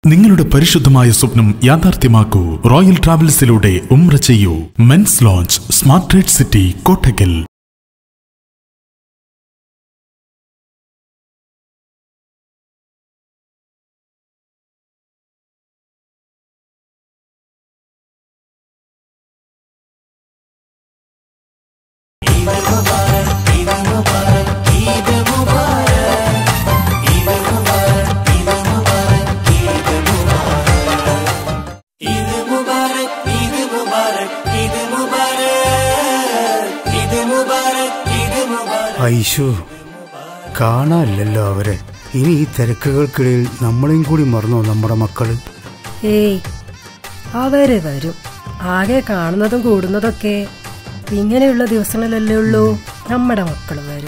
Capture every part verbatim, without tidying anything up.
നിങ്ങളുടെ പരിശുദ്ധമായ സ്വപ്നം യാഥാർത്ഥ്യമാക്കൂ. റോയൽ ട്രാവൽസിലൂടെ ഉംറ ചെയ്യൂ. Men's lounge smart trade city Kottakkal. Aishu, കാണാനില്ലല്ലോ അവരെ. ഇനി ഈ തിരക്കുകൾക്കിടയിൽ നമ്മളെയും കൂടി മറന്നോ നമ്മുടെ മക്കള്? ഏയ്, അവര് വരും. ആകെ കാണുന്നതും കൂടുന്നതൊക്കെ ഇങ്ങനെയുള്ള ദിവസങ്ങളിലല്ലേ ഉള്ളൂ. നമ്മുടെ മക്കള് വരും.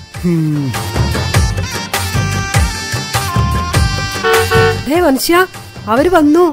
ഏ മനുഷ്യ, അവര് വന്നു.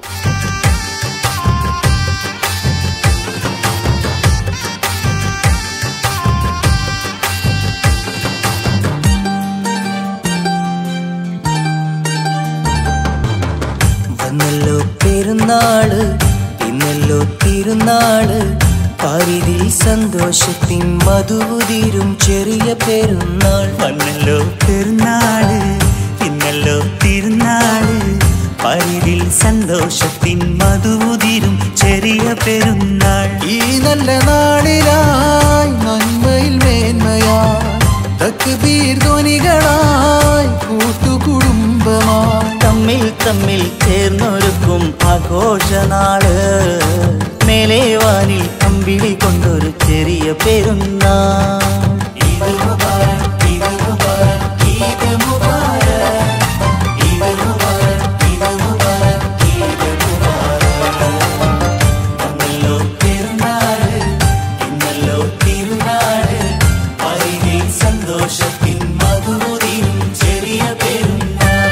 വന്നല്ലോ പെരുന്നാള്, ഇന്നല്ലോ തിരുനാള്, പരിധിൽ സന്തോഷത്തിൻ മധുതിരും ചെറിയ പെരുന്നാൾ. വന്നല്ലോ പെരുന്നാള്, ഇന്നല്ലോ തിരുനാള്, പരിധിൽ സന്തോഷത്തിൻ മധുതിരും ചെറിയ പെരുന്നാൾ. ഈ നല്ല നാളിലായി നന്മയിൽ മേന്മയായി തക്ബീർ ധ്വനികളായി കൂട്ടുകുടുംബമായി തമ്മിൽ തമ്മിൽ ചേർന്നൊരുക്കും ആഘോഷനാള്. മേലെ വാനിൽ അമ്പിളി കൊണ്ടൊരു ചെറിയ പെരുന്നാൾ. ഈദ് മുബാരക്, ഈദ് മുബാരക്, ഈദ് മുബാരക്, ഈദ് മുബാരക്, ഈദ് മുബാരക്, ഈദ് മുബാരക്. വന്നല്ലോ പെരുന്നാള്, ഇന്നല്ലോ തിരുനാള്, പരിധിൽ സന്തോഷത്തിൻ മധുതിരും ചെറിയ പെരുന്നാൾ.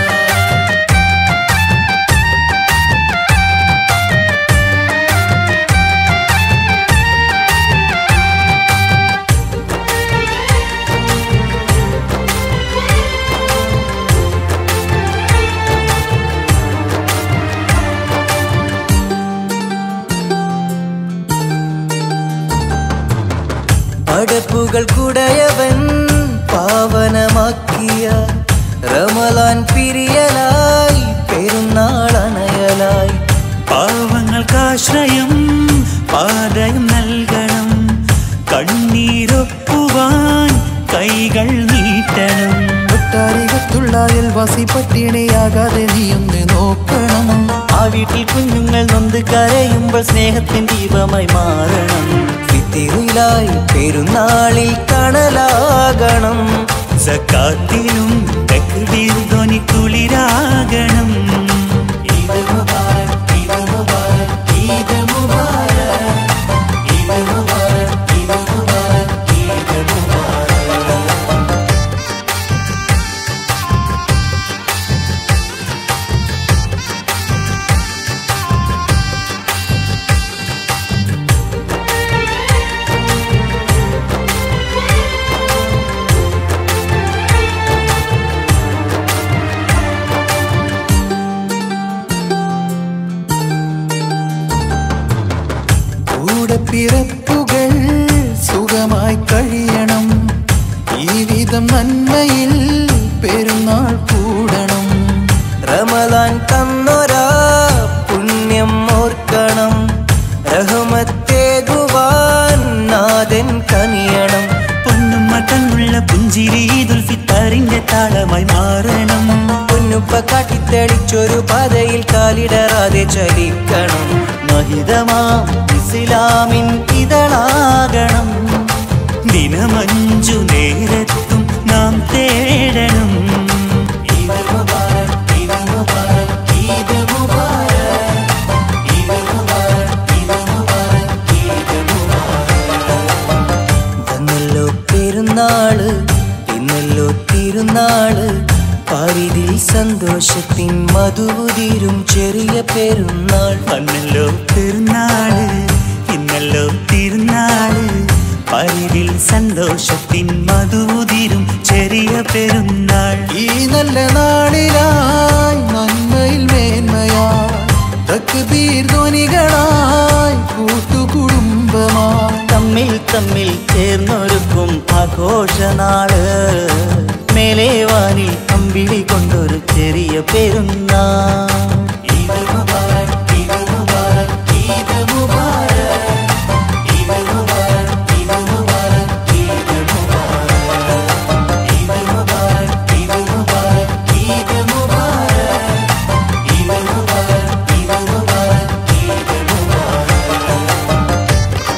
പടപ്പുകൾ കുടയവൻ പാവനമാക്കിയ റമളാൻ പിരിയലായി പെരുന്നാൾ അണയലായി. പാവങ്ങൾക്കാശ്രയം പാദയം നൽകണം, കണ്ണീരൊപ്പുവാൻ കൈകൾ നീട്ടണം. ഒട്ടാരികത്തുള്ള അയൽവാസി പട്ടിണിയാകാതെ നീയൊന്ന് നോക്കണം. ആ വീട്ടിൽ കുഞ്ഞുങ്ങൾ നൊന്ത് കരയുമ്പോൾ സ്നേഹത്തിൻ ദീപമായി മാറണം. ഫിത്തിറിലായി പെരുന്നാളിൽ കണലാകണം, സക്കാത്തിലും തക്ബീർ ധ്വനി കുളിരാകണം. ഈദ് മുബാരക്, ഈദ് മുബാരക്, ഈദ് മുബാരക്, ഈദ് മുബാരക്, ഈദ് മുബാരക്, ഈദ് മുബാരക്. പിറപ്പുകൾ സുഖമായി കഴിയണം, ഈ വിധം നന്മയിൽ പെരുന്നാൾ കൂടണം. റമളാൻ തന്നൊരാ പുണ്യം ഓർക്കണം, റഹ്മത്തേകുവാൻ നാഥൻ കനിയണം. പൊന്നുമ്മ തന്നുള്ള പുഞ്ചിരി ഈദുൽ ഫിത്തറിന്റെ താളമായി മാറണം. പൊന്നുപ്പ കാട്ടിത്തെളിച്ചൊരു പാതയിൽ കാലിടറാതെ ചലിക്കണം. മഹിതമാം ഇസ്ലാമിൻ ഇതളാകണം, ദിനമഞ്ചു നേരത്തും നാം തേടണം. ഈദ് മുബാരക്, ഈദ് മുബാരക്, ഈദ് മുബാരക്, ഈദ് മുബാരക്, ഈദ് മുബാരക്, ഈദ് മുബാരക്. വന്നല്ലോ പെരുന്നാള്, ഇന്നല്ലോ തിരുനാള്, പരിധിൽ സന്തോഷത്തിൻ മധുതിരും ചെറിയ പെരുന്നാൾ. വന്നല്ലോ പെരുന്നാള്, ഇന്നല്ലോ തിരുനാള്, പരിധിൽ സന്തോഷത്തിൻ മധുതിരും ചെറിയ പെരുന്നാൾ. ഈ നല്ല നാളിലായി നന്മയിൽ മേന്മയാ തക്ബീർ ധ്വനികളായി കൂട്ടുകുടുംബമായി തമ്മിൽ തമ്മിൽ ചേർന്നൊരുക്കും ആഘോഷനാള് മേലെ വാനിൽ അമ്പിളി കൊണ്ടൊരു ചെറിയ പെരുന്നാൾ ഈദ് മുബാരക് ഈദ് മുബാരക് ഈദ് മുബാരക് ഈദ് മുബാരക് ഈദ് മുബാരക് ഈദ് മുബാരക് ഈദ് മുബാരക് ഈദ് മുബാരക് ഈദ് മുബാരക് ഈദ് മുബാരക് ഈദ് മുബാരക് ഈദ് മുബാരക്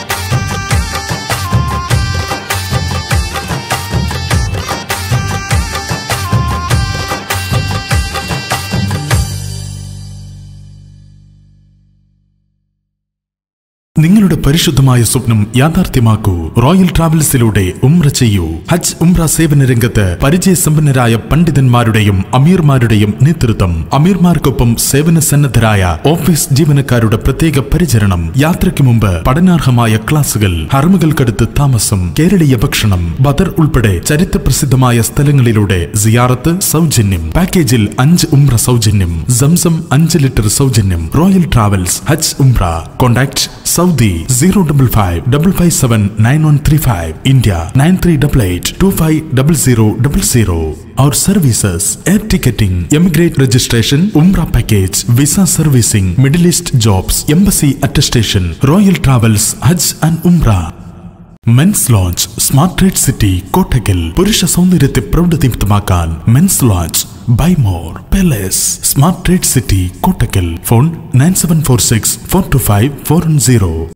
നിങ്ങളുടെ പരിശുദ്ധമായ സ്വപ്നം യാഥാർത്ഥ്യമാക്കൂ. റോയൽ ട്രാവൽസിലൂടെ ഉംറ ചെയ്യൂ. ഹജ്ജ് ഉംറ സേവന രംഗത്ത് പരിചയസമ്പന്നരായ പണ്ഡിതന്മാരുടെയും അമീർമാരുടെയും നേതൃത്വം, അമീർമാർക്കൊപ്പം സേവന സന്നദ്ധരായ ഓഫീസ് ജീവനക്കാരുടെ പ്രത്യേക പരിചരണം, യാത്രയ്ക്ക് മുമ്പ് പഠനാർഹമായ ക്ലാസുകൾ, ഹറമുകൾക്കടുത്ത് താമസം, കേരളീയ ഭക്ഷണം, ബദർ ഉൾപ്പെടെ ചരിത്രപ്രസിദ്ധമായ സ്ഥലങ്ങളിലൂടെ സിയാറത്ത് സൗജന്യം. പാക്കേജിൽ അഞ്ച് ഉംറ സൗജന്യം, സംസം അഞ്ച് ലിറ്റർ സൗജന്യം. റോയൽ ട്രാവൽസ് ഹജ്ജ് ഉംറ. Contact Saudi zero five five five five seven nine one three five, India nine three eight eight two five zero zero zero zero. Our services: air ticketing, emigrate registration, Umrah package, visa servicing, Middle East jobs, embassy attestation. Royal Travels Hajj and Umrah. Men's lounge smart trade city Kottakkal. പുരുഷ സൗന്ദര്യത്തെ പ്രൗഢദീപ്തമാക്കാൻ men's lounge by more palace smart trade city Kottakkal. Phone nine seven four six four two five four zero.